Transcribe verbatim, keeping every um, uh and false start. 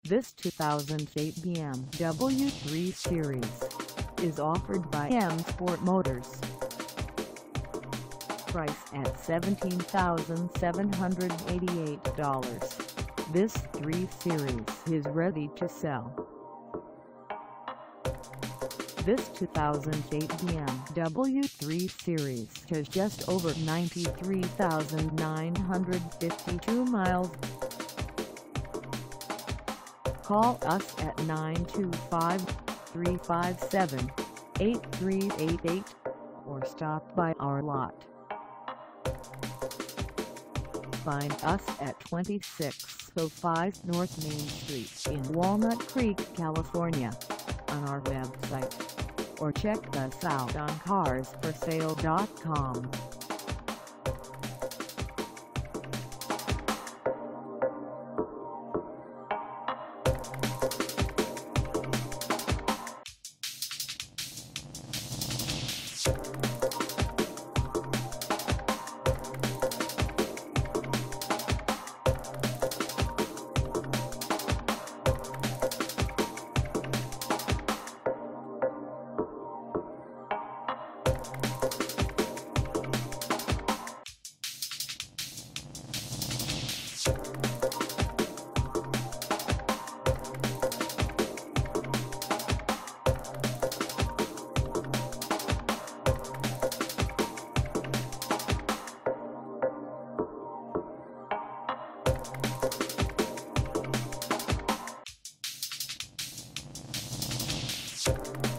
This two thousand eight B M W three Series is offered by M Sport Motors. Price at seventeen thousand seven hundred eighty-eight dollars. This three Series is ready to sell. This two thousand eight B M W three Series has just over ninety-three thousand nine hundred fifty-two miles. Call us at nine two five, three five seven, eight three eight eight or stop by our lot. Find us at twenty-six oh five North Main Street in Walnut Creek, California, on our website, or check us out on cars for sale dot com. You